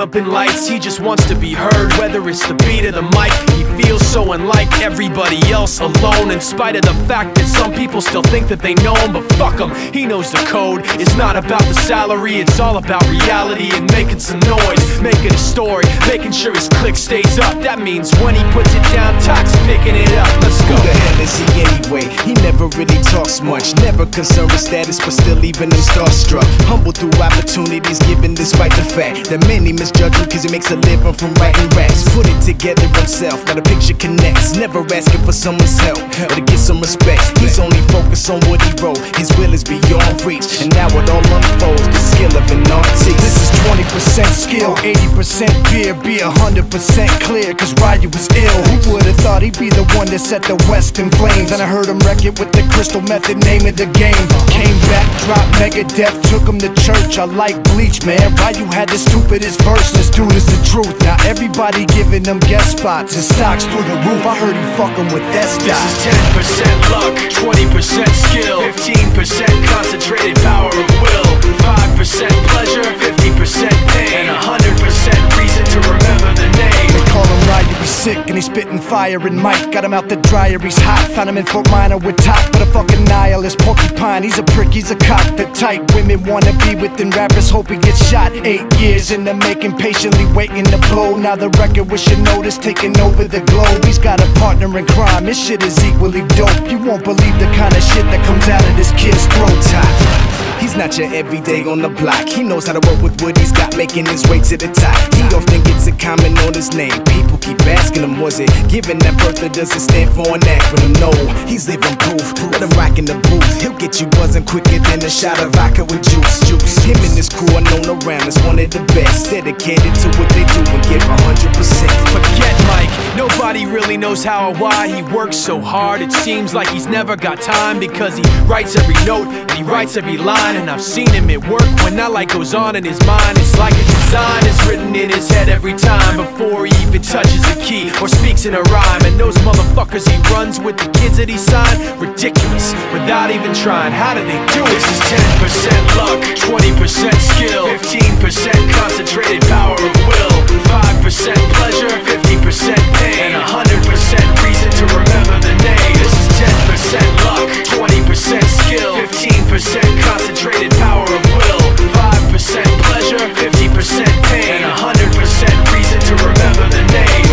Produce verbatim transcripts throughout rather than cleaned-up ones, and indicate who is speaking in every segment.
Speaker 1: up in lights, he just wants to be heard. Whether it's the beat or the mic, he feels so unlike everybody else, alone. In spite of the fact that some people still think that they know him, but fuck him, he knows the code. It's not about the salary, it's all about reality and making some noise, making a story, making sure his click stays up. That means when he puts it down, Toc's picking it up. Let's go.
Speaker 2: Who the hell is he anyway? He never really talks much, never concerned with status, but still even him starstruck. Humble through opportunities given despite the fact that many misjudge him cause he makes a living from writing raps. Put it together himself, now the picture connects. Never asking for someone's help or to get some respect. He's only focused on what he wrote, his will is beyond reach. And now it all unfolds, the skill of an artist.
Speaker 3: This is twenty percent skill, eighty percent beer, be a hundred percent clear, cause Ryu was ill. Who would've thought he'd be the one that set the West in flames? And I heard him wreck it with the crystal method, name of the game. Came back, dropped Megadeth, took him to church. I like Bleach, man. Ryu had the stupidest verse, this dude is the truth. Now everybody giving them guest spots and stocks through the roof. I heard he fucking with that stock.
Speaker 1: This is ten percent luck, twenty percent skill, fifteen percent concentrated power of will, five percent pleasure, fifty percent pain, and one hundred percent reason to remember the name.
Speaker 3: They call him Ryu, he's sick and he's spitting fire. And Mike got him out the dryer, he's hot. Found him in Fort Minor with Top, but a fucking nihilist porcupine. He's a prick, he's a cock. The type women wanna be within, rappers hope he gets shot. Eight years in the making, patiently waiting to blow. Now the record with your notice taking over the globe. He's got a partner in crime, his shit is equally dope. You won't believe the kind of shit that comes out of this kid's throat.
Speaker 2: Top. He's not your everyday on the block. He knows how to work with what he's got, making his way to the top. He often gets a comment on his name. People keep asking him, was it given that birth or does it stand for an acronym? No, he's living proof. Let him rock in the booth. He'll get you buzzing quicker than a shot of vodka with juice. Juice. Him and his crew are known around as one of the best, dedicated to what they do and give a hundred percent.
Speaker 1: Forget Mike, nobody really knows how or why he works so hard. It seems like he's never got time, because he writes every note and he writes every line. And I've seen him at work when that light goes on in his mind. It's like a design is written in his head every time before he even touches a key or speaks in a rhyme. And those motherfuckers he runs with, the kids that he signed, ridiculous, without even trying. How do they do it? This is ten percent luck, twenty percent skill, fifteen percent concentrated power of will, five percent pleasure, fifty percent pain, and one hundred percent reason to remember the name. This is ten percent luck, twenty percent skill, fifteen percent concentrated power of will, five percent pleasure, fifty percent pain, and one hundred percent reason to remember the name.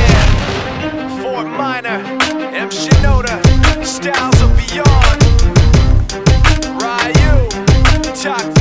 Speaker 1: Yeah. Fort Minor, M. Shinoda, Styles of Beyond, Ryu, Toc.